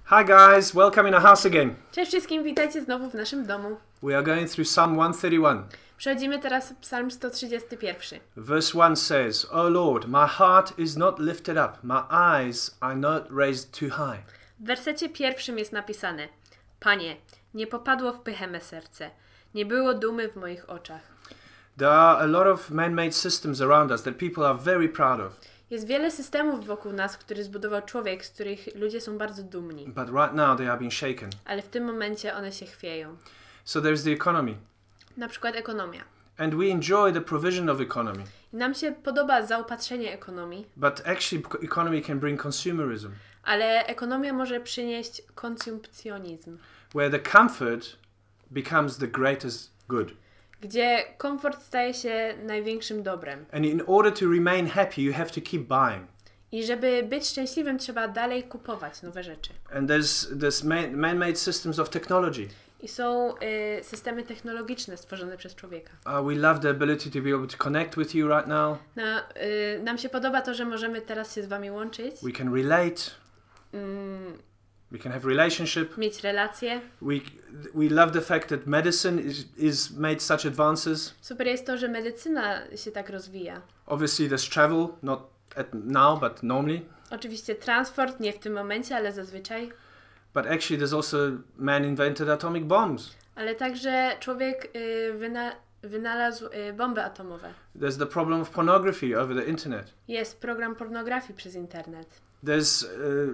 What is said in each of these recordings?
Hi guys, welcome in our house again. Cześć wszystkim, witajcie znowu w naszym domu. We are going through Psalm 131. Przechodzimy teraz Psalm 131. Verse 1 says, O Lord, my heart is not lifted up, my eyes are not raised too high. W wersecie pierwszym jest napisane: Panie, nie popadło w pychę me serce, nie było dumy w moich oczach. There are a lot of man-made systems around us that people are very proud of. Jest wiele systemów wokół nas, które zbudował człowiek, z których ludzie są bardzo dumni. But right now they are being shaken. Ale w tym momencie one się chwieją. So there's the economy. Na przykład ekonomia. And we enjoy the provision of economy. I nam się podoba zaopatrzenie ekonomii. But actually economy can bring consumerism. Ale ekonomia może przynieść konsumpcjonizm. Where the comfort becomes the greatest good. Gdzie komfort staje się największym dobrem. And in order to remain happy, you have to keep buying. I żeby być szczęśliwym, trzeba dalej kupować nowe rzeczy. And there's man-made systems of technology. I są systemy technologiczne stworzone przez człowieka. We love the ability to be able to connect with you right now. Nam się podoba to, że możemy teraz się z wami łączyć. We can relate. We can have relationship. Mieć relacje. We love the fact that medicine is made such advances. Super jest to, że medycyna się tak rozwija. Obviously there's travel, not now, but normally. Oczywiście transport, nie w tym momencie, ale zazwyczaj. But actually there's also man invented atomic bombs. Ale także człowiek wynalazł bomby atomowe. There's the problem of pornography over the internet. Jest program pornografii przez internet. There's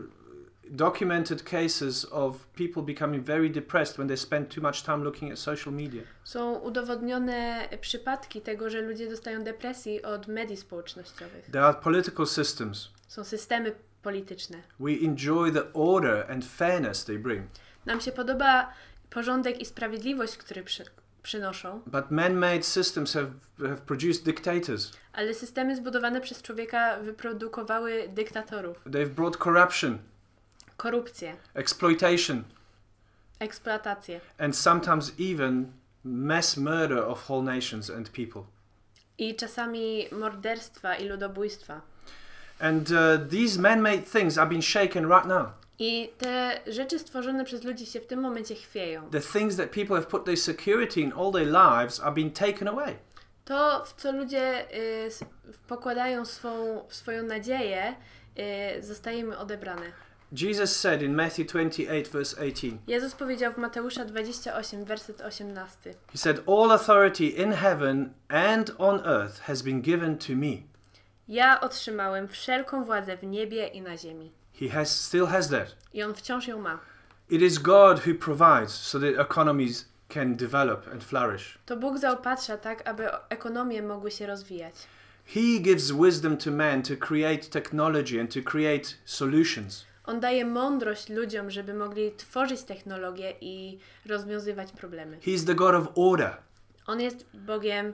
documented cases of people becoming very depressed when they spend too much time looking at social media. Są udowodnione przypadki tego, że ludzie dostają depresji od mediów społecznościowych. There are political systems. Są systemy polityczne. We enjoy the order and fairness they bring. Nam się podoba porządek i sprawiedliwość, który przynoszą. But man-made systems have produced dictators. Ale systemy zbudowane przez człowieka wyprodukowały dyktatorów. They've brought corruption. Korupcję. Exploitation. Eksploatację. And sometimes even mass murder of whole nations and people. I czasami morderstwa i ludobójstwa. And these man-made things are being shaken right now. I te rzeczy stworzone przez ludzi się w tym momencie chwieją. The things that people have put their security in all their lives are being taken away. To, w co ludzie pokładają swoją nadzieję, zostaje im odebrane. Jesus said in Matthew 28 verse 18. Jezus powiedział w Mateusza 28, werset 18. He said, All authority in heaven and on earth has been given to me. Ja otrzymałem wszelką władzę w niebie i na ziemi. He still has that. I on wciąż ją ma. It is God who provides so that economies can develop and flourish. To Bóg zaopatrza tak, aby ekonomie mogły się rozwijać. He gives wisdom to man to create technology and to create solutions. On daje mądrość ludziom, żeby mogli tworzyć technologię i rozwiązywać problemy. He's the God of order. On jest Bogiem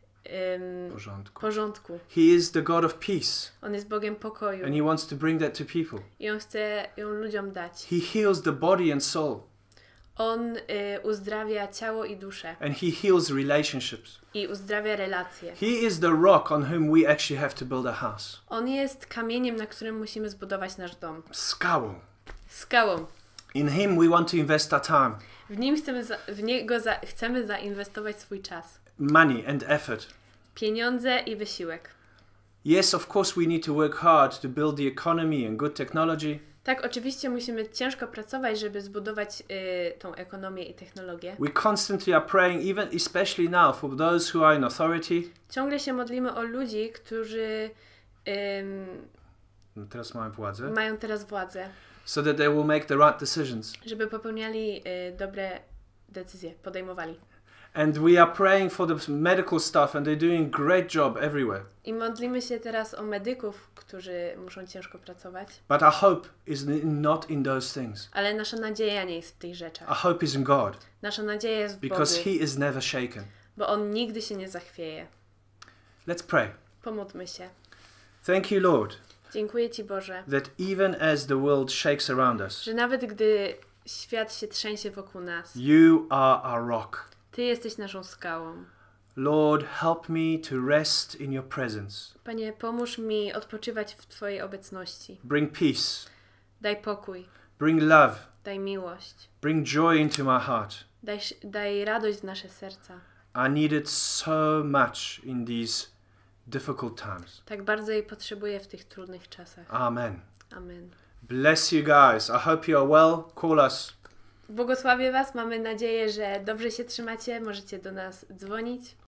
porządku. He is the God of peace. On jest Bogiem pokoju. And he wants to bring that to people. I on chce ją ludziom dać. He heals the body and soul. On uzdrawia ciało i duszę. And he heals relationships. I uzdrawia relacje. He is the rock on whom we actually have to build a house. On jest kamieniem, na którym musimy zbudować nasz dom. Skałą. Skałą. In him we want to invest our time. W niego chcemy zainwestować swój czas. Money and effort. Pieniądze i wysiłek. Yes, of course we need to work hard to build the economy and good technology. Tak, oczywiście musimy ciężko pracować, żeby zbudować tą ekonomię i technologię. We constantly are praying, even especially now, for those who are in authority. Ciągle się modlimy o ludzi, którzy teraz mają teraz władzę. So that they will make the right decisions. Żeby popełniali dobre decyzje, podejmowali. And we are praying for the medical staff and they're doing great job everywhere. I modlimy się teraz o medyków, którzy muszą ciężko pracować. But our hope is not in those things. Ale nasza nadzieja nie jest w tych rzeczach. Our hope is in God. Nasza nadzieja jest w Bogu. Because he is never shaken. Bo on nigdy się nie zachwieje. Let's pray. Pomódlmy się. Thank you, Lord. Dziękuję Ci, Boże. That even as the world shakes around us. Że nawet gdy świat się trzęsie wokół nas. You are our rock. Ty jesteś naszą skałą. Lord, help me to rest in your presence. Panie, pomóż mi odpoczywać w Twojej obecności. Bring peace. Daj pokój. Bring love. Daj miłość. Bring joy into my heart. Daj radość w nasze serca. I need it so much in these difficult times. Tak bardzo jej potrzebuję w tych trudnych czasach. Amen. Amen. Bless you guys. I hope you are well. Call us. Błogosławię Was. Mamy nadzieję, że dobrze się trzymacie. Możecie do nas dzwonić.